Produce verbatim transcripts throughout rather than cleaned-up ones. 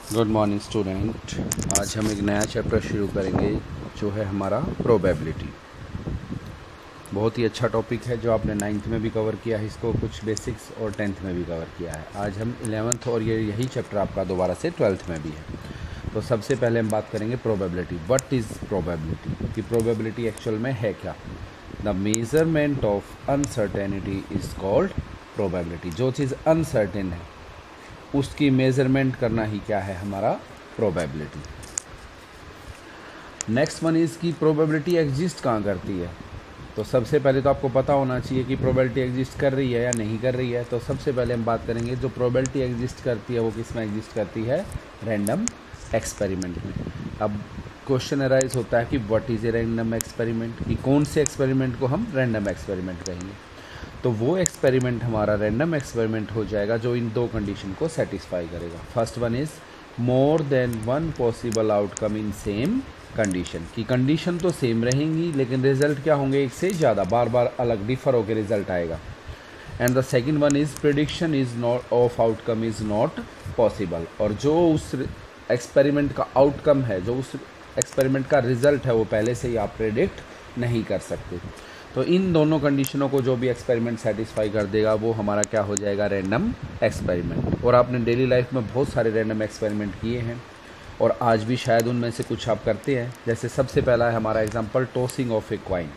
Good morning student. आज हम एक नया चैप्टर शुरू करेंगे जो है हमारा प्रोबेबिलिटी। बहुत ही अच्छा टॉपिक है जो आपने नाइन्थ में भी कवर किया है, इसको कुछ बेसिक्स और टेंथ में भी कवर किया है। आज हम इलेवेंथ और ये यही चैप्टर आपका दोबारा से ट्वेल्थ में भी है। तो सबसे पहले हम बात करेंगे प्रोबेबिलिटी। व्हाट इज़ प्रोबेबिलिटी कि प्रोबेबिलिटी एक्चुअल में है क्या। The measurement of uncertainty is called probability. जो चीज़ अनसर्टेन है उसकी मेज़रमेंट करना ही क्या है हमारा प्रोबेबिलिटी। नेक्स्ट वन इज़ की प्रोबेबिलिटी एग्जिस्ट कहाँ करती है। तो सबसे पहले तो आपको पता होना चाहिए कि प्रोबेबिलिटी एग्जिस्ट कर रही है या नहीं कर रही है। तो सबसे पहले हम बात करेंगे जो प्रोबेबिलिटी एग्जिस्ट करती है वो किस में एग्जिस्ट करती है, रैंडम एक्सपेरिमेंट में। अब क्वेश्चन अराइज होता है कि what is a random experiment, कि कौन से एक्सपेरिमेंट को हम रैंडम एक्सपेरिमेंट कहेंगे। तो वो एक्सपेरिमेंट हमारा रैंडम एक्सपेरिमेंट हो जाएगा जो इन दो कंडीशन को सेटिस्फाई करेगा। First one is more than one possible outcome in same condition, की कंडीशन तो सेम रहेंगी लेकिन रिजल्ट क्या होंगे, एक से ज़्यादा, बार बार अलग डिफर होकर रिजल्ट आएगा। And the second one is prediction is not of outcome is not possible, और जो उस एक्सपेरिमेंट का आउटकम है, जो उस एक्सपेरिमेंट का रिजल्ट है, वो पहले से ही आप प्रेडिक्ट नहीं कर सकते। तो इन दोनों कंडीशनों को जो भी एक्सपेरिमेंट सेटिस्फाई कर देगा वो हमारा क्या हो जाएगा, रैंडम एक्सपेरिमेंट। और आपने डेली लाइफ में बहुत सारे रैंडम एक्सपेरिमेंट किए हैं और आज भी शायद उनमें से कुछ आप करते हैं। जैसे सबसे पहला है हमारा example tossing of a coin.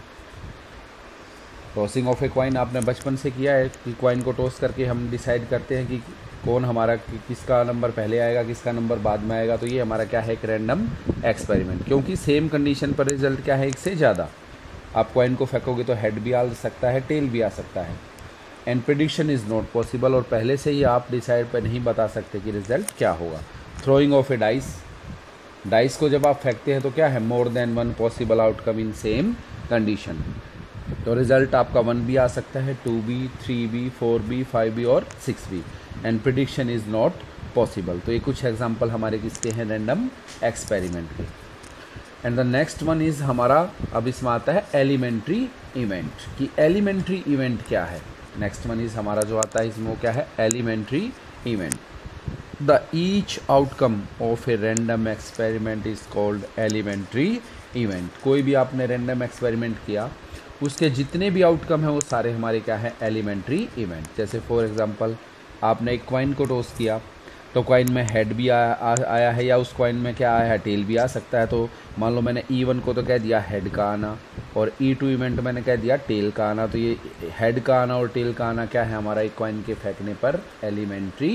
Tossing of a coin आपने बचपन से किया है कि क्वाइन को टॉस करके हम डिसाइड करते हैं कि कौन हमारा कि, किसका नंबर पहले आएगा, किसका नंबर बाद में आएगा। तो ये हमारा क्या है, एक रैंडम एक्सपेरिमेंट, क्योंकि सेम कंडीशन पर रिजल्ट क्या है, एक से ज़्यादा। आप कॉइन को फेंकोगे तो हेड भी आ सकता है, टेल भी आ सकता है। And prediction is not possible, और पहले से ही आप डिसाइड पर नहीं बता सकते कि रिजल्ट क्या होगा। Throwing of a dice, dice को जब आप फेंकते हैं तो क्या है, more than one possible outcome in same condition. तो रिजल्ट आपका वन भी आ सकता है, टू बी, थ्री बी, फोर बी, फाइव बी और सिक्स बी। And prediction is not possible. तो ये कुछ एग्जाम्पल हमारे किसके हैं, रैंडम एक्सपेरिमेंट के। And the next one is हमारा, अब इसमें आता है एलिमेंट्री इवेंट, कि एलिमेंट्री इवेंट क्या है। नेक्स्ट वन इज़ हमारा जो आता है इसमें वो क्या है, elementary event. The each outcome of a random experiment is called elementary event. कोई भी आपने रैंडम एक्सपेरिमेंट किया, उसके जितने भी आउटकम हैं वो सारे हमारे क्या है, एलिमेंट्री इवेंट। जैसे फॉर एग्जांपल आपने एक कॉइन को टॉस किया तो कॉइन में हेड भी आया, आ, आया है, या उस कॉइन में क्या आया है, टेल भी आ सकता है। तो मान लो मैंने ई वन को तो कह दिया हेड का आना, और ई टू इवेंट मैंने कह दिया टेल का आना। तो ये हेड का आना और टेल का आना क्या है, हमारा एक कॉइन के फेंकने पर एलिमेंट्री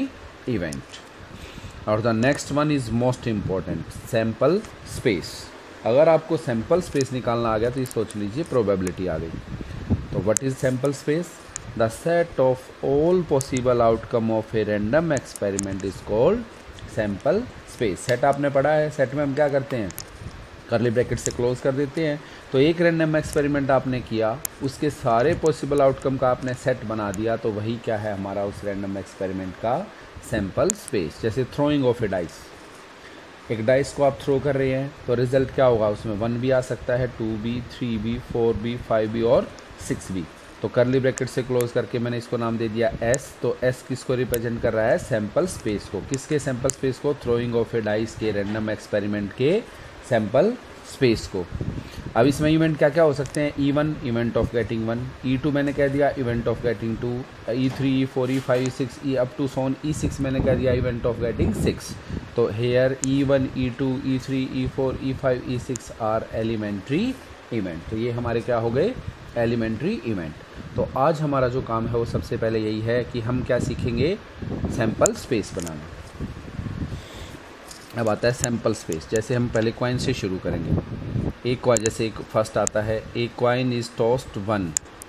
इवेंट। और the next one is most important, sample space. अगर आपको सैम्पल स्पेस निकालना आ गया तो ये सोच लीजिए प्रोबेबिलिटी आ गई। तो what is sample space, the set of all possible outcome of a random experiment is called sample space. Set आपने पढ़ा है, सेट में हम क्या करते हैं, करली ब्रैकेट से क्लोज कर देते हैं। तो एक रैंडम एक्सपेरिमेंट आपने किया, उसके सारे पॉसिबल आउटकम का आपने सेट बना दिया, तो वही क्या है हमारा उस रैंडम एक्सपेरिमेंट का सैम्पल स्पेस। जैसे थ्रोइंग ऑफ ए डाइस, एक डाइस को आप थ्रो कर रहे हैं तो रिजल्ट क्या होगा, उसमें वन भी आ सकता है, टू बी, थ्री बी, फोर बी, फाइव बी और सिक्स बी। तो करली ब्रैकेट से क्लोज करके मैंने इसको नाम दे दिया एस। तो एस किसको रिप्रेजेंट कर रहा है, सैम्पल स्पेस को। किसके सैम्पल स्पेस को, थ्रोइंग ऑफ ए डाइस के रैंडम एक्सपेरिमेंट के सैम्पल स्पेस को। अब इसमें इवेंट क्या क्या हो सकते हैं, E one event of getting one, E two मैंने कह दिया event of getting two, E three, E four, E five, E six, E up to so on E six मैंने कह दिया इवेंट ऑफ गेटिंग सिक्स। तो here E one, E two, E three, E four, E five, E six are elementary event. तो ये हमारे क्या हो गए, एलिमेंट्री इवेंट। तो आज हमारा जो काम है वो सबसे पहले यही है कि हम क्या सीखेंगे, सैम्पल स्पेस बनाना। अब आता है सैम्पल स्पेस। जैसे हम पहले क्वाइन से शुरू करेंगे। एक क्वाइन, जैसे एक फर्स्ट आता है, a coin is tossed one,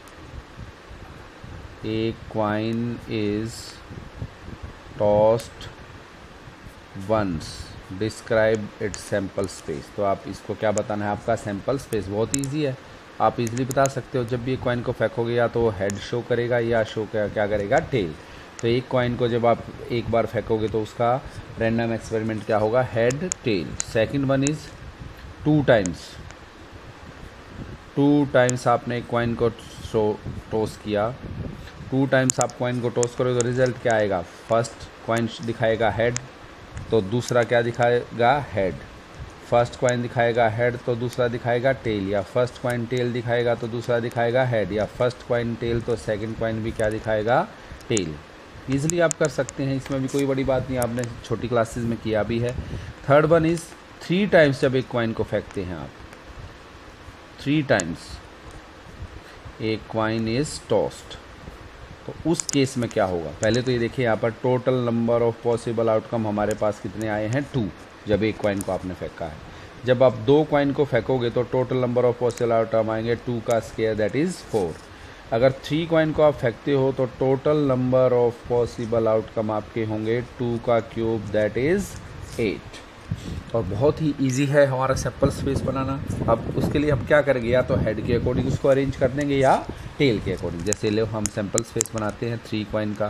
a coin is tossed once, describe its sample space. तो आप इसको क्या बताना है, आपका सैम्पल स्पेस बहुत ईजी है, आप इजीली बता सकते हो। जब भी एक कॉइन को फेंकोगे या तो हेड शो करेगा या शो क्या क्या करेगा, टेल। तो एक कॉइन को जब आप एक बार फेंकोगे तो उसका रैंडम एक्सपेरिमेंट क्या होगा, head tail. Second one is two times, two times आपने एक कॉइन को टॉस किया, टू टाइम्स आप कॉइन को टॉस करोगे तो रिजल्ट क्या आएगा, फर्स्ट कॉइन दिखाएगा हेड, तो दूसरा क्या दिखाएगा, हेड। फर्स्ट कॉइन दिखाएगा हेड तो दूसरा दिखाएगा टेल, या फर्स्ट कॉइन टेल दिखाएगा तो दूसरा दिखाएगा हेड, या फर्स्ट कॉइन टेल तो सेकंड कॉइन भी क्या दिखाएगा, टेल। ईजिली आप कर सकते हैं, इसमें भी कोई बड़ी बात नहीं, आपने छोटी क्लासेस में किया भी है। Third one is three times जब एक कॉइन को फेंकते हैं आप, थ्री टाइम्स एक कॉइन इज टॉस्ड, तो उस केस में क्या होगा। पहले तो ये देखिए यहाँ पर total number of possible outcome हमारे पास कितने आए हैं, टू, जब एक कॉइन को आपने फेंका है। जब आप दो कॉइन को फेंकोगे तो total number of possible outcome आएंगे टू का स्क्वायर दैट इज़ फोर। अगर थ्री कॉइन को आप फेंकते हो तो total number of possible outcome आपके होंगे टू का क्यूब दैट इज़ एट। और बहुत ही इजी है हमारा सैंपल स्पेस बनाना। अब उसके लिए हम क्या करेंगे, या तो हेड के अकॉर्डिंग उसको अरेंज कर देंगे या टेल के अकॉर्डिंग। जैसे लो हम सैंपल स्पेस बनाते हैं थ्री कॉइन का।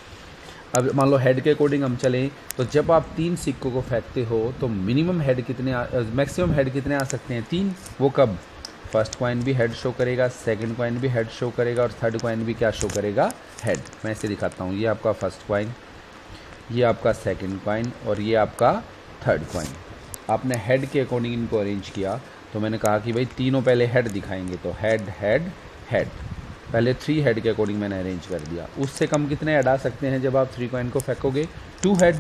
अब मान लो हेड के अकॉर्डिंग हम चलें तो जब आप तीन सिक्कों को फेंकते हो तो मिनिमम हेड कितने, मैक्सिमम हेड कितने आ सकते हैं, तीन। वो कब, फर्स्ट कॉइन भी हेड शो करेगा, सेकंड कॉइन भी हेड शो करेगा और थर्ड कॉइन भी क्या शो करेगा, हेड। मैं इसे दिखाता हूँ, ये आपका फर्स्ट कॉइन, ये आपका सेकंड कॉइन और ये आपका थर्ड कॉइन। आपने हेड के अकॉर्डिंग इनको अरेंज किया तो मैंने कहा कि भाई तीनों पहले हेड दिखाएंगे, तो हेड हेड हेड, पहले थ्री हेड के अकॉर्डिंग मैंने अरेंज कर दिया। उससे कम कितने हेड आ सकते हैं जब आप थ्री कॉइन को फेंकोगे, टू हेड।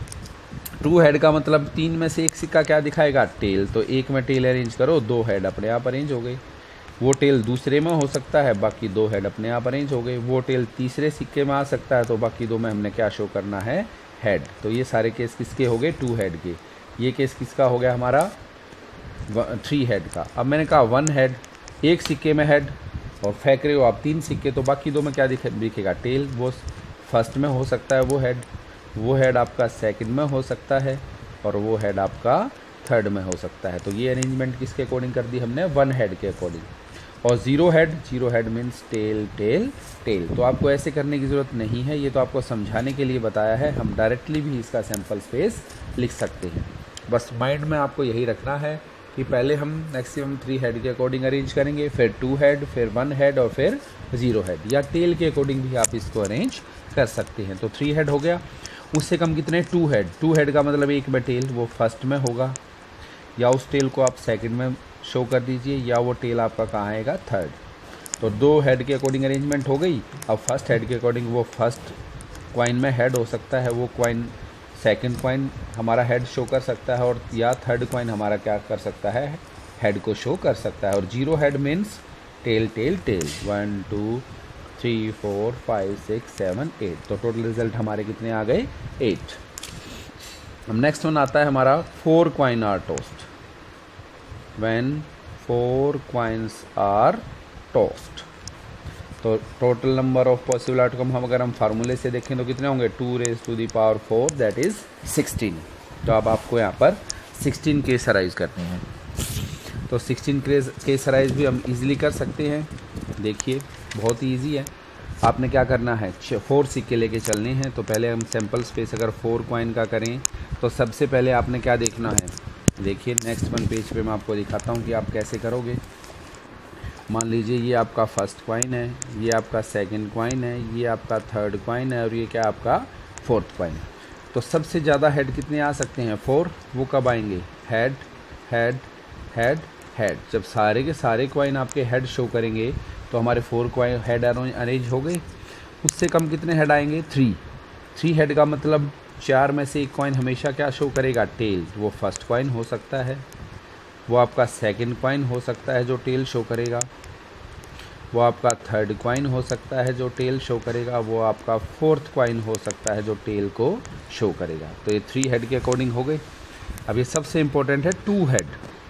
टू हेड का मतलब तीन में से एक सिक्का क्या दिखाएगा, टेल, तो एक में टेल अरेंज करो, दो हेड अपने आप अरेंज हो गए। वो टेल दूसरे में हो सकता है, बाकी दो हेड अपने आप अरेंज हो गए। वो टेल तीसरे सिक्के में आ सकता है, तो बाकी दो में हमने क्या शो करना है, हेड। तो ये सारे केस किसके हो गए, टू हेड के। ये केस किसका हो गया हमारा, थ्री हेड का। अब मैंने कहा वन हेड, एक सिक्के में हेड और फेंक रहे हो आप तीन सिक्के, तो बाकी दो में क्या दिखे दिखेगा, टेल। वो फर्स्ट में हो सकता है वो हेड, वो हेड आपका सेकंड में हो सकता है और वो हेड आपका थर्ड में हो सकता है। तो ये अरेंजमेंट किसके अकॉर्डिंग कर दी हमने, वन हेड के अकॉर्डिंग। और zero head, zero head means tail tail tail. तो आपको ऐसे करने की ज़रूरत नहीं है, ये तो आपको समझाने के लिए बताया है। हम डायरेक्टली भी इसका सैंपल स्पेस लिख सकते हैं। बस माइंड में आपको यही रखना है कि पहले हम मैक्सिमम थ्री हेड के अकॉर्डिंग अरेंज करेंगे, फिर टू हेड, फिर वन हेड और फिर ज़ीरो हेड, या टेल के अकॉर्डिंग भी आप इसको अरेंज कर सकते हैं। तो थ्री हेड हो गया, उससे कम कितने, टू हेड। टू हेड का मतलब एक में टेल, वो फर्स्ट में होगा, या उस टेल को आप सेकंड में शो कर दीजिए, या वो टेल आपका कहाँ आएगा, थर्ड। तो दो हेड के अकॉर्डिंग अरेंजमेंट हो गई। अब फर्स्ट हेड के अकॉर्डिंग वो फर्स्ट कॉइन में हेड हो सकता है, वो कॉइन सेकंड कॉइन हमारा हेड शो कर सकता है, और या थर्ड कॉइन हमारा क्या कर सकता है, हेड को शो कर सकता है। और zero head means tail tail tail, one two three four five six seven eight. तो टोटल रिजल्ट हमारे कितने आ गए, एट। अब नेक्स्ट वन आता है हमारा four coin are tossed. When four coins are tossed, तो total number of possible outcome हम अगर हम फार्मूले से देखें तो कितने होंगे, two raise to the power four that is sixteen. तो अब आपको यहाँ पर सिक्सटीन केस अराइज करते हैं। तो सिक्सटीन केस केस अराइज भी हम इजीली कर सकते हैं। देखिए बहुत ही ईजी है। आपने क्या करना है, फोर सिक्के लेके चलने हैं। तो पहले हम सैंपल स्पेस अगर फोर कॉइन का करें तो सबसे पहले आपने क्या देखना है, देखिए नेक्स्ट वन पेज पे मैं आपको दिखाता हूँ कि आप कैसे करोगे। मान लीजिए ये आपका फर्स्ट कॉइन है, ये आपका सेकंड कॉइन है, ये आपका थर्ड कॉइन है और ये क्या आपका फोर्थ कॉइन। तो सबसे ज़्यादा हेड कितने आ सकते हैं, फोर। वो कब आएंगे, हेड हेड हेड हेड। जब सारे के सारे कॉइन आपके हेड शो करेंगे तो हमारे फोर कॉइन हेड अरेंज हो गए। उससे कम कितने हेड आएंगे, थ्री। थ्री हेड का मतलब चार में से एक कॉइन हमेशा क्या शो करेगा, टेल। वो फर्स्ट कॉइन हो सकता है, वो आपका सेकंड कॉइन हो सकता है जो टेल शो करेगा, वो आपका थर्ड कॉइन हो सकता है जो टेल शो करेगा, वो आपका फोर्थ कॉइन हो सकता है जो टेल को शो करेगा। तो ये थ्री हेड के अकॉर्डिंग हो गए। अब ये सबसे इम्पोर्टेंट है टू हेड।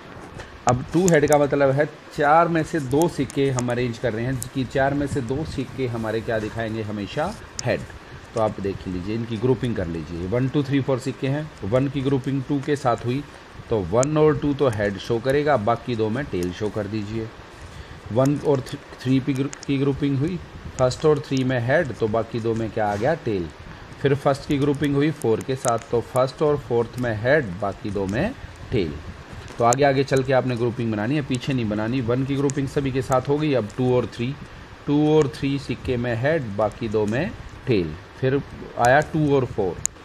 अब टू हेड का मतलब है चार में से दो सिक्के हम अरेंज कर रहे हैं कि चार में से दो सिक्के हमारे क्या दिखाएंगे, हमेशा हेड। तो आप देख लीजिए, इनकी ग्रुपिंग कर लीजिए। वन टू थ्री फोर सिक्के हैं, वन की ग्रुपिंग टू के साथ हुई तो वन और टू तो हेड शो करेगा, बाकी दो में टेल शो कर दीजिए। वन और थ्री की ग्रुपिंग हुई, फर्स्ट और थ्री में हेड तो बाकी दो में क्या आ गया, टेल। फिर फर्स्ट की ग्रुपिंग हुई फोर के साथ तो फर्स्ट और फोर्थ में हेड, बाकी दो में टेल। तो आगे आगे चल के आपने ग्रुपिंग बनानी है, पीछे नहीं बनानी। वन की ग्रुपिंग सभी के साथ हो गई। अब टू और थ्री, टू और थ्री सिक्के में हेड, बाकी दो में टेल। फिर आया टू और फोर,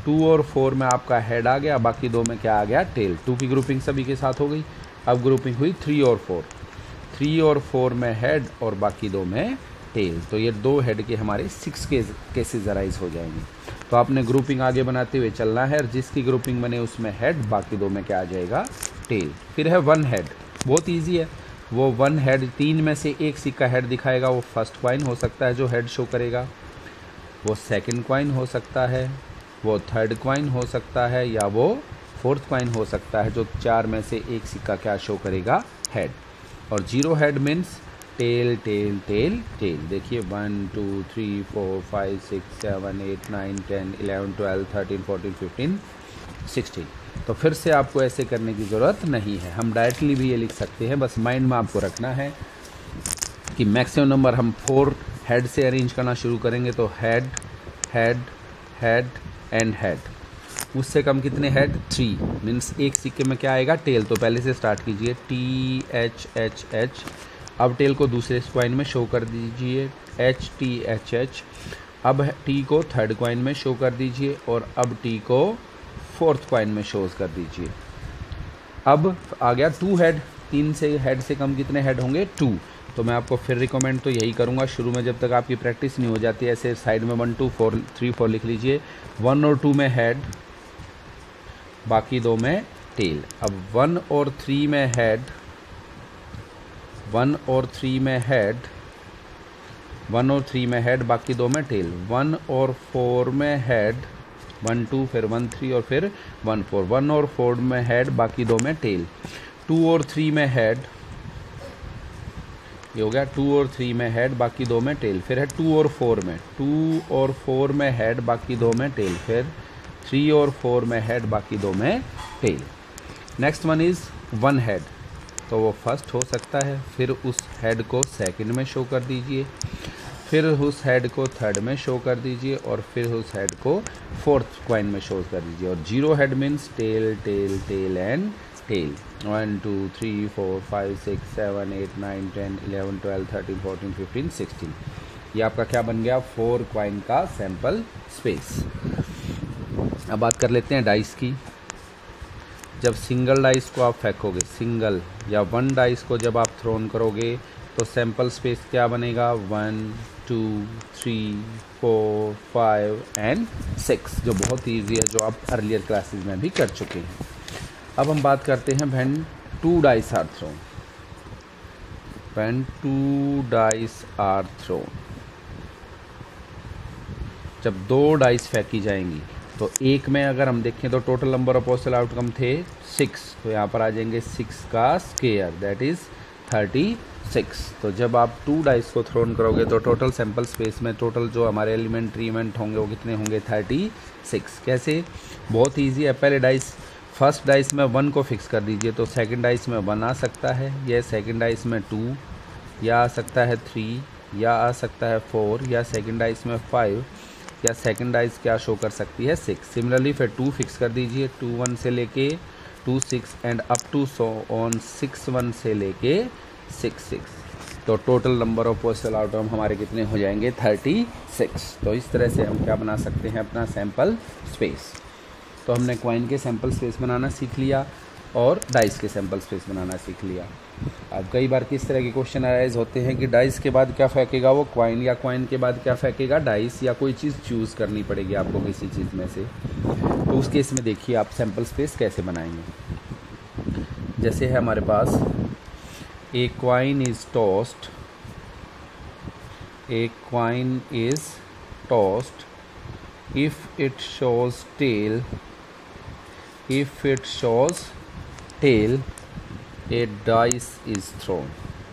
टू और फोर में आपका हेड आ गया, बाकी दो में क्या आ गया, टेल। टू की ग्रुपिंग सभी के साथ हो गई। अब ग्रुपिंग हुई थ्री और फोर, थ्री और फोर में हेड और बाकी दो में टेल। तो ये दो हेड के हमारे सिक्स केस केसेज अराइज हो जाएंगे। तो आपने ग्रुपिंग आगे बनाते हुए चलना है, और जिसकी ग्रुपिंग बने उसमें हेड, बाकी दो में क्या आ जाएगा, टेल। फिर है वन हेड, बहुत ईजी है। वो वन हेड, तीन में से एक सिक्का हेड दिखाएगा, वो फर्स्ट क्वाइन हो सकता है जो हेड शो करेगा, वो सेकंड क्वाइन हो सकता है, वो थर्ड क्वाइन हो सकता है, या वो फोर्थ क्वाइन हो सकता है, जो चार में से एक सिक्का क्या शो करेगा, हेड। और zero head means tail tail tail tail. देखिए one two three four five six seven eight nine ten eleven twelve thirteen fourteen fifteen sixteen. तो फिर से आपको ऐसे करने की ज़रूरत नहीं है, हम डायरेक्टली भी ये लिख सकते हैं। बस माइंड में आपको रखना है कि मैक्सिमम नंबर हम फोर हेड से अरेंज करना शुरू करेंगे, तो head head head and head. उससे कम कितने हेड, थ्री, मीन्स एक सिक्के में क्या आएगा, टेल। तो पहले से स्टार्ट कीजिए, टी एच एच एच। अब टेल को दूसरे क्वाइन में शो कर दीजिए, एच टी एच एच। अब टी को थर्ड क्वाइन में शो कर दीजिए, और अब टी को फोर्थ क्वाइन में शोज कर दीजिए। अब आ गया टू हेड, तीन से हेड से कम कितने हेड होंगे, टू। तो मैं आपको फिर रिकमेंड तो यही करूँगा, शुरू में जब तक आपकी प्रैक्टिस नहीं हो जाती, ऐसे साइड में one two four three four लिख लीजिए। वन और टू में हेड, बाकी दो में टेल। अब वन और थ्री में हेड, वन और थ्री में हेड, वन और थ्री में हेड, बाकी दो में टेल। वन और फोर में हेड, वन टू, फिर वन थ्री और फिर वन फोर। वन और फोर में हेड, बाकी दो में टेल। टू और थ्री में हेड, ये हो गया, टू और थ्री में हेड, बाकी दो में टेल। फिर है टू और फोर में, टू और फोर में हेड, बाकी दो में टेल। फिर थ्री और फोर में हेड, बाकी दो में tail. Next one is one head, तो वो फर्स्ट हो सकता है। फिर उस हेड को सेकंड में शो कर दीजिए, फिर उस हेड को थर्ड में शो कर दीजिए, और फिर उस हेड को फोर्थ क्वाइन में शो कर दीजिए। और zero head means tail tail tail and tail. One two three four five six seven eight nine ten eleven twelve thirteen fourteen fifteen sixteen. ये आपका क्या बन गया, फोर क्वाइन का सैम्पल स्पेस। अब बात कर लेते हैं डाइस की। जब सिंगल डाइस को आप फेंकोगे, सिंगल या वन डाइस को जब आप थ्रोन करोगे, तो सैम्पल स्पेस क्या बनेगा, one two three four five and six, जो बहुत ईजी है, जो आप अर्लियर क्लासेस में भी कर चुके हैं। अब हम बात करते हैं when two dice are thrown. When two dice are thrown, जब दो डाइस फेंकी जाएंगी, तो एक में अगर हम देखें तो total number of possible outcome थे सिक्स, तो यहाँ पर आ जाएंगे सिक्स का square, that is thirty six. तो जब आप टू डाइस को थ्रोन करोगे, तो टोटल सैम्पल स्पेस में टोटल जो हमारे एलिमेंट्री इवेंट होंगे वो कितने होंगे, थर्टी सिक्स। कैसे, बहुत ईजी है। पहले डाइस, फर्स्ट डाइस में वन को फिक्स कर दीजिए, तो सेकंड डाइस में वन आ सकता है, या सेकंड डाइस में टू, या आ सकता है थ्री, या आ सकता है फोर, या सेकंड डाइस में फाइव, या सेकंड डाइस क्या शो कर सकती है, सिक्स। सिमिलरली फिर टू फिक्स कर दीजिए, टू वन से लेके two six and up to so on six one से लेके सिक्स सिक्स। तो total number of possible outcome हमारे कितने हो जाएंगे, थर्टी सिक्स। तो इस तरह से हम क्या बना सकते हैं, अपना सैम्पल स्पेस। तो हमने क्वाइन के सैम्पल स्पेस बनाना सीख लिया और डाइस के सैम्पल स्पेस बनाना सीख लिया। अब कई बार किस तरह के क्वेश्चन अराइज होते हैं कि डाइस के बाद क्या फेंकेगा वो क्वाइन, या क्वाइन के बाद क्या फेंकेगा डाइस, या कोई चीज़ चूज़ करनी पड़ेगी आपको किसी चीज़ में से। तो उस केस में देखिए आप सैम्पल स्पेस कैसे बनाएंगे। जैसे है हमारे पास, a coin is tossed, a coin is tossed if it shows tail, if it shows tail a dice is thrown,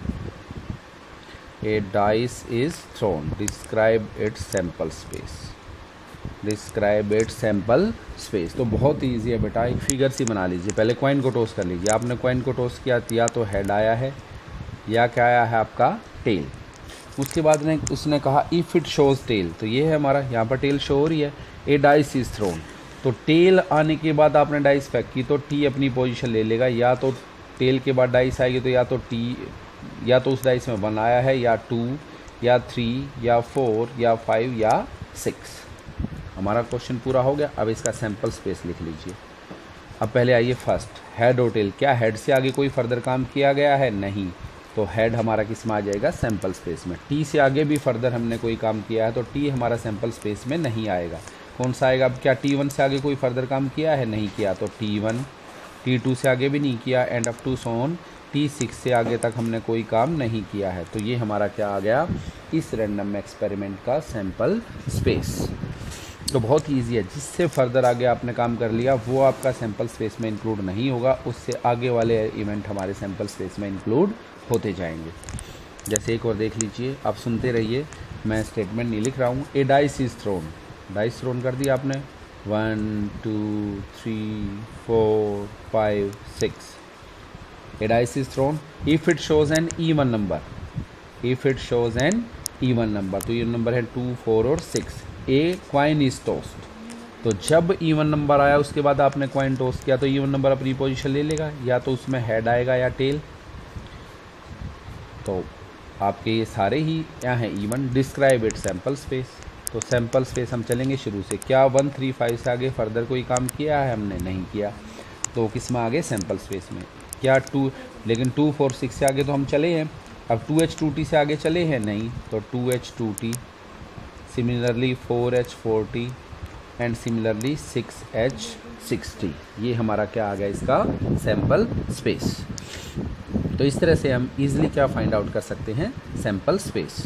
a dice is thrown, describe its sample space, describe its sample space। तो बहुत easy है बेटा, एक figure सी बना लीजिए। पहले coin को toss कर लीजिए, आपने कॉइन को टॉस किया, या तो हेड आया है या क्या आया है आपका टेल। उसके बाद ने उसने कहा इफ़ इट शोज टेल, तो ये है हमारा, यहाँ पर टेल शो हो रही है। ए डाइस इज थ्रोन, तो टेल आने के बाद आपने डाइस फेंकी, तो टी अपनी पोजीशन ले लेगा, या तो टेल के बाद डाइस आएगी, तो या तो टी, या तो उस डाइस में वन आया है, या टू, या थ्री, या फोर, या फाइव, या सिक्स। हमारा क्वेश्चन पूरा हो गया। अब इसका सैम्पल स्पेस लिख लीजिए। अब पहले आइए फर्स्ट हेड और टेल। क्या हेड से आगे कोई फर्दर काम किया गया है? नहीं, तो हेड हमारा किस में आ जाएगा? सैम्पल स्पेस में। टी से आगे भी फर्दर हमने कोई काम किया है तो टी हमारा सैम्पल स्पेस में नहीं आएगा। कौन सा आएगा? अब क्या टी वन से आगे कोई फर्दर काम किया है? नहीं किया, तो टी वन। टी टू से आगे भी नहीं किया, and up to so on T six से आगे तक हमने कोई काम नहीं किया है। तो ये हमारा क्या आ गया? इस रैंडम एक्सपेरिमेंट का सैम्पल स्पेस। तो बहुत ईजी है, जिससे फर्दर आगे आपने काम कर लिया वो आपका सैम्पल स्पेस में इंक्लूड नहीं होगा, उससे आगे वाले इवेंट हमारे सैम्पल स्पेस में इंक्लूड होते जाएंगे। जैसे एक और देख लीजिए, आप सुनते रहिए, मैं स्टेटमेंट नहीं लिख रहा हूँ। A dice is thrown, dice thrown कर दिया आपने, one two three four five six. A dice is thrown if it shows an even number, if it shows an even number, तो ये नंबर है टू फोर और six. A coin is tossed, तो जब even number आया उसके बाद आपने क्वाइन टोस्ट किया तो इवन नंबर अपनी पोजीशन ले लेगा, या तो उसमें हेड आएगा या टेल। तो आपके ये सारे ही क्या हैं? Even. Describe it sample space, तो सैम्पल स्पेस हम चलेंगे शुरू से। क्या वन थ्री फाइव से आगे फर्दर कोई काम किया है? हमने नहीं किया, तो किस में आगे? सैम्पल स्पेस में। क्या टू, लेकिन टू फोर सिक्स से आगे तो हम चले हैं। अब टू एच टू टी से आगे चले हैं? नहीं, तो two H two T, similarly four H four T, and similarly six H six T. ये हमारा क्या आ गया? इसका सैम्पल स्पेस। तो इस तरह से हम इजीली क्या फाइंड आउट कर सकते हैं? Sample space.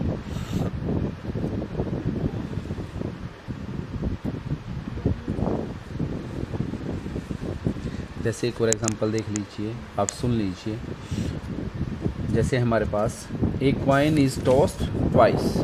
जैसे एक और एग्जांपल देख लीजिए, आप सुन लीजिए। जैसे हमारे पास एक क्वाइन इज टॉस्ड ट्वाइस,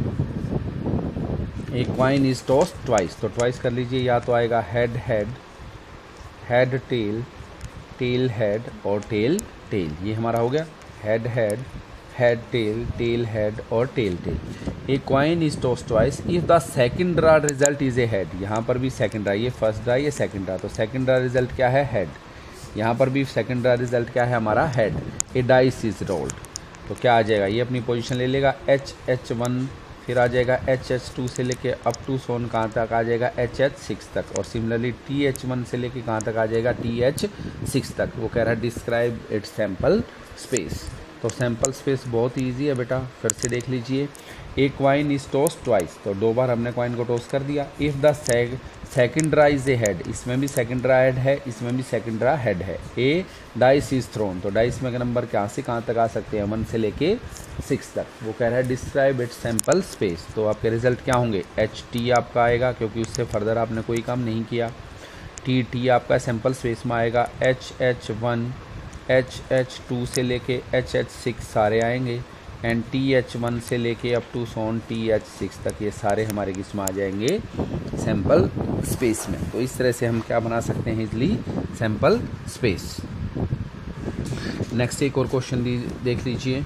एक क्वाइन इज टॉस्ड ट्वाइस, तो ट्वाइस कर लीजिए, या तो आएगा head head, head tail, tail head और टेल टेल। ये हमारा हो गया head head, head tail, tail head और tail tail. A coin is tossed twice if the second draw result is a head. यहाँ पर भी सेकंड ड्रा, ये फर्स्ट ड्रा, ये सेकंड ड्रा, तो सेकंड ड्रा रिजल्ट क्या है? हेड। यहाँ पर भी सेकंड ड्रा रिजल्ट क्या है? हमारा head. A dice is rolled, तो क्या आ जाएगा? ये अपनी पोजीशन ले लेगा, एच एच वन, फिर आ जाएगा एच एच टू से लेके अप टू सोन कहाँ तक आ जाएगा? एच एच सिक्स तक, और सिमिलरली टी एच वन से लेके कहाँ तक आ जाएगा? टी एच सिक्स तक। वो कह रहा है डिस्क्राइब इट्स सैम्पल स्पेस। तो सैम्पल स्पेस बहुत ईजी है बेटा, फिर से देख लीजिए। A coin is tossed twice, तो दो बार हमने क्वाइन को टोस्ट कर दिया। If the second draw is a head, इसमें भी सेकंड ड्रा हेड है, इसमें भी सेकंड ड्रा हेड है। ए डाइस इज थ्रोन, तो डाइस में का नंबर कहाँ से कहाँ तक आ सकते हैं? वन से लेके सिक्स तक। वो कह रहा है डिस्क्राइब इट सैम्पल स्पेस, तो आपके रिजल्ट क्या होंगे? एच टी आपका आएगा, क्योंकि उससे फर्दर आपने कोई काम नहीं किया। टी टी आपका सैम्पल स्पेस में आएगा, H H one, H H two से लेके एच एच सिक्स सारे आएंगे, एंड टी एच वन से लेके up to so on T H six तक, ये सारे हमारे किस में आ जाएंगे? सैम्पल स्पेस में। तो इस तरह से हम क्या बना सकते हैं? Easily sample space. नेक्स्ट एक और क्वेश्चन देख लीजिए।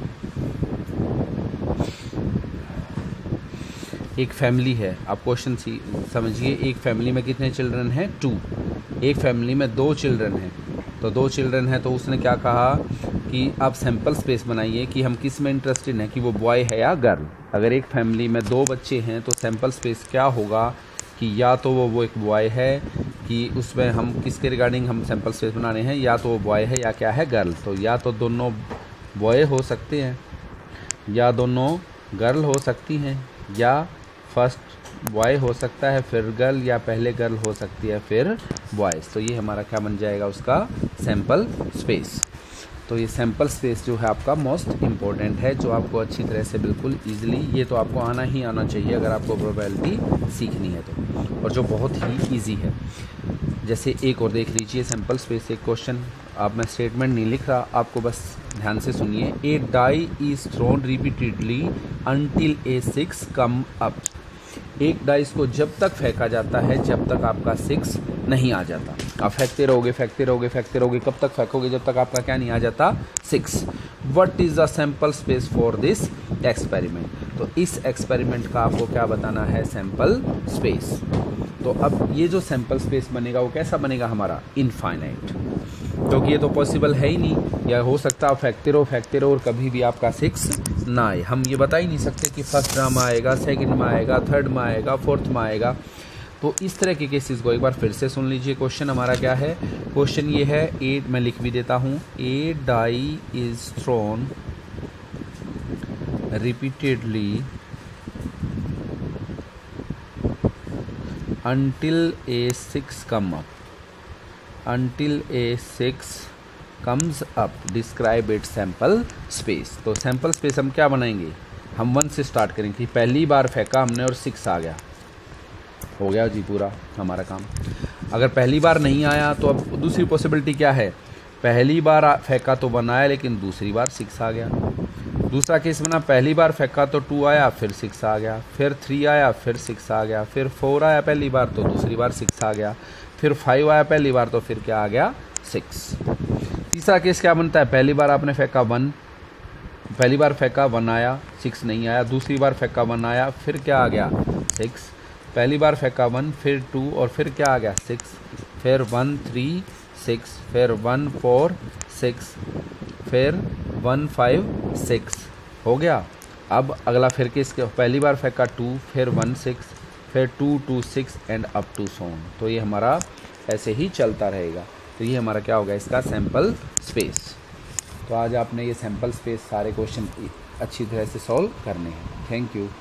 एक फैमिली है, आप क्वेश्चन सी समझिए। एक फैमिली में कितने चिल्ड्रन हैं? टू। एक फैमिली में दो चिल्ड्रन हैं, तो दो चिल्ड्रन हैं, तो उसने क्या कहा कि आप सैम्पल स्पेस बनाइए कि हम किस में इंटरेस्टेड हैं, कि वो बॉय है या गर्ल। अगर एक फैमिली में दो बच्चे हैं तो सैम्पल स्पेस क्या होगा कि या तो वो वो एक बॉय है, कि उसमें हम किसके रिगार्डिंग हम सैम्पल स्पेस बनाने हैं, या तो वो बॉय है या क्या है? गर्ल। तो या तो दोनों बॉय हो सकते हैं, या दोनों गर्ल हो सकती हैं, या फर्स्ट बॉय हो सकता है फिर गर्ल, या पहले गर्ल हो सकती है फिर बॉयज़। तो ये हमारा क्या बन जाएगा? उसका सैम्पल स्पेस। तो ये सैम्पल स्पेस जो है आपका मोस्ट इम्पॉर्टेंट है, जो आपको अच्छी तरह से बिल्कुल ईजिली, ये तो आपको आना ही आना चाहिए अगर आपको प्रोबेबिलिटी सीखनी है तो, और जो बहुत ही ईजी है। जैसे एक और देख लीजिए सैम्पल स्पेस, एक क्वेश्चन, आप मैं स्टेटमेंट नहीं लिख रहा, आपको बस ध्यान से सुनिए। A die is thrown repeatedly until a six come up. एक डाइस को जब तक फेंका जाता है जब तक आपका सिक्स नहीं आ जाता। आप फेंकते रहोगे फेंकते रहोगे फेंकते रहोगे, कब तक फेंकोगे? जब तक आपका क्या नहीं आ जाता? Six. What is the sample space for this experiment? तो इस एक्सपेरिमेंट का आपको क्या बताना है? Sample space. तो अब ये जो सैम्पल स्पेस बनेगा वो कैसा बनेगा हमारा? इनफाइनाइट, क्योंकि ये तो पॉसिबल है ही नहीं। या हो सकता है आप फेंकते रहो फेंकते रहो और कभी भी आपका सिक्स ना आए। हम ये बता ही नहीं सकते कि फर्स्ट ड्रा में आएगा, सेकंड में आएगा, थर्ड में आएगा, फोर्थ में आएगा। तो इस तरह के केसेस को एक बार फिर से सुन लीजिए। क्वेश्चन हमारा क्या है, क्वेश्चन ये है, ए मैं लिख भी देता हूँ, a die is thrown repeatedly until a six come up, until a six comes up, describe its sample space। तो सैम्पल स्पेस हम क्या बनाएंगे, हम वन से स्टार्ट करेंगे कि पहली बार फेंका हमने और सिक्स आ गया, हो गया जी पूरा हमारा काम। अगर पहली बार नहीं आया तो अब दूसरी पॉसिबिलिटी क्या है, पहली बार फेंका तो वन आया लेकिन दूसरी बार सिक्स आ गया। दूसरा केस बना, पहली बार फेंका तो टू आया फिर सिक्स आ गया, फिर थ्री आया फिर सिक्स आ गया, फिर फोर आया पहली बार तो दूसरी बार सिक्स आ गया, फिर फाइव आया पहली बार तो फिर क्या आ गया, सिक्स। तीसरा केस क्या बनता है, पहली बार आपने फेंका वन, पहली बार फेंका वन आया, सिक्स नहीं आया, दूसरी बार फेंका वन आया फिर क्या आ गया, सिक्स। पहली बार फेंका वन, फिर टू और फिर क्या आ गया, सिक्स, फिर वन थ्री सिक्स, फिर वन फोर सिक्स, फिर वन फाइव सिक्स, हो गया। अब अगला फिर केस, पहली बार फेंका टू, फिर वन सिक्स, फिर two two six and up to so on. तो ये हमारा ऐसे ही चलता रहेगा। तो ये हमारा क्या होगा, इसका सैम्पल स्पेस। तो आज आपने ये सैम्पल स्पेस सारे क्वेश्चन अच्छी तरह से सॉल्व करने हैं। Thank you.